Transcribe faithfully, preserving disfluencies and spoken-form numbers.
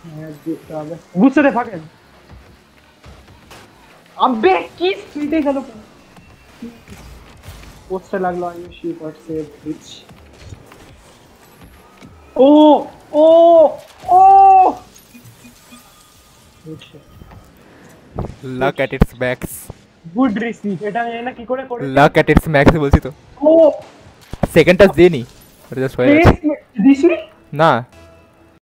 হ্যাঁ দেখতে হবে বুঝতে দে ফাকেন আবে কি স্পিডে গেল পোস্টে লাগলো আমি শুট আর সেভ রিচ ও ও ও লাক এট ইটস ম্যাক্স গুড রিসিভ এটা আমি জানি না কি করে করেছে লাক এট ইটস ম্যাক্স বলছি তো ও সেকেন্ড টাচ দেনি ওটা জাস্ট হয়ে গেছে প্লেস দিসনি না